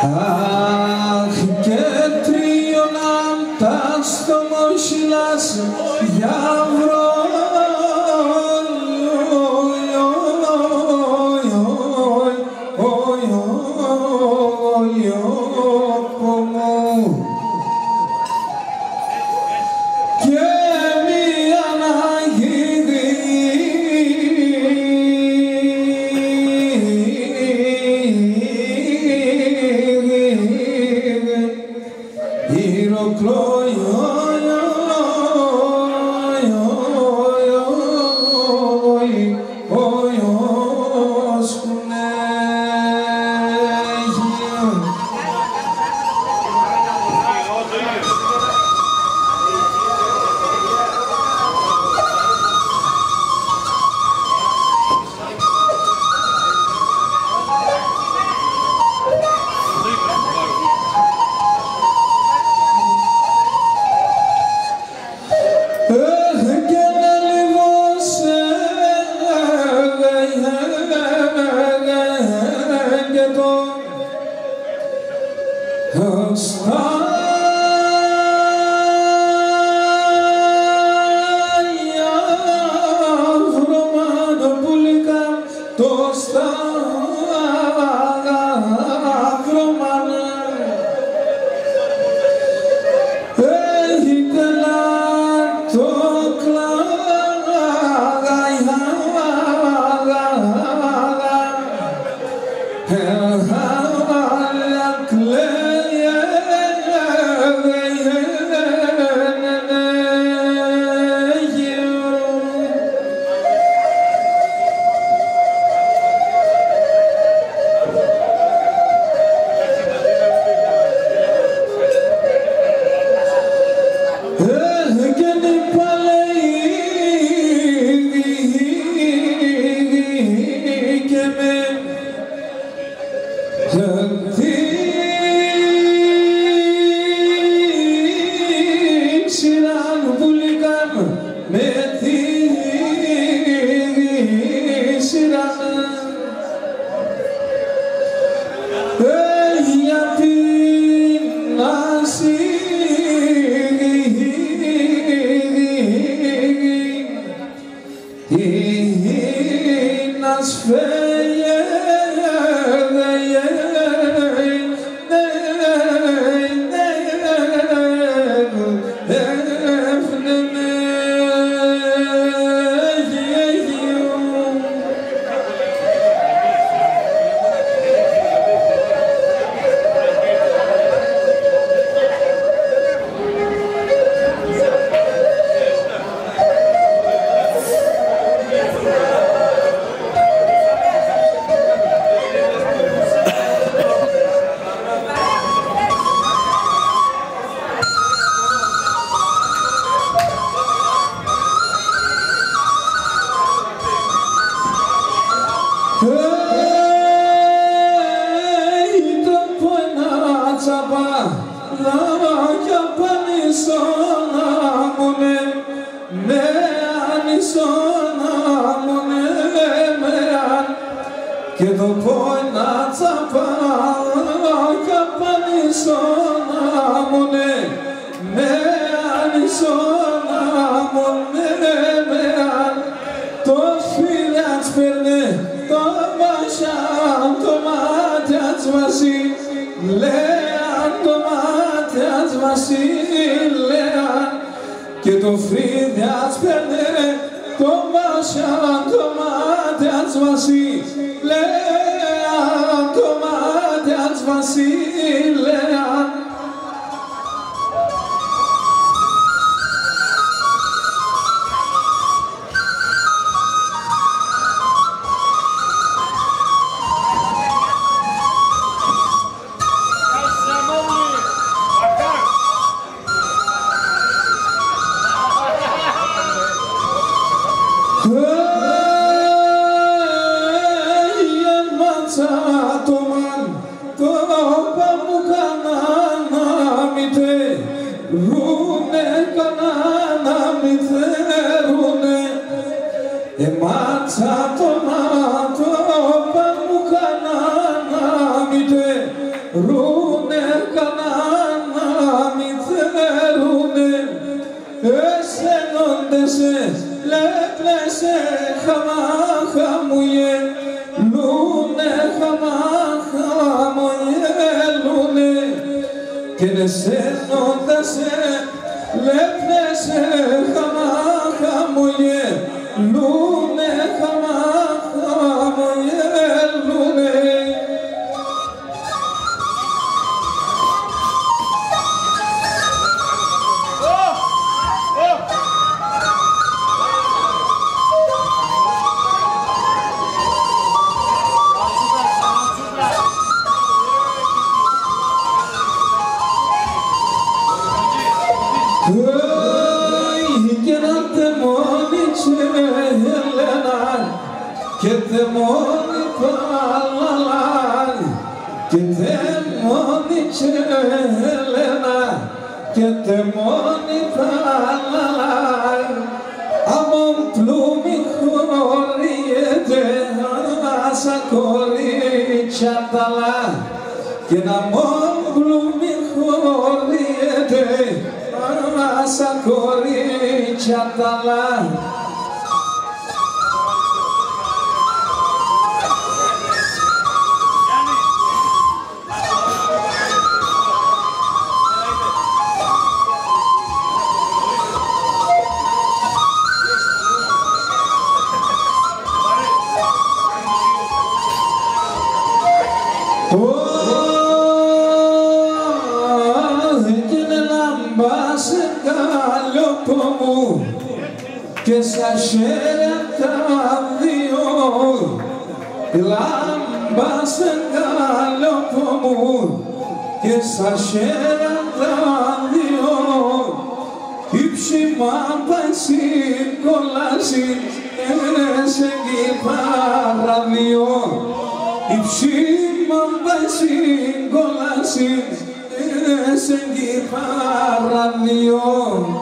Αχ, και τρίωναν τα στομόσυλας για βρω. Και το φρύδι ας παίρνε, το μάσια, το μάτι ας βασίλεαν, το μάτι ας βασίλεαν. ρούνε κανένα μη θέλουνε εσένονται σε λέπλεσαι χαμάχα μου γελούνε χαμάχα μου γελούνε και εσένονται σε λέπλεσαι χαμάχα μου γελούνε χαμάχα μου γελούνε. Και μόνη παλαλάν και μόνη Ελένα και μόνη παλαλάν αμον πλούμι χωριέται άσα κορίτσια ταλά και αμον πλούμι χωριέται άσα κορίτσια ταλά. Και σαν χέρια τα δύο λάμπα σε γάλοπο μου και σαν χέρια τα δύο ύψημα πάει συγκολάσει σε κυπαραδίο ύψημα πάει συγκολάσει σε κυπαραδίο.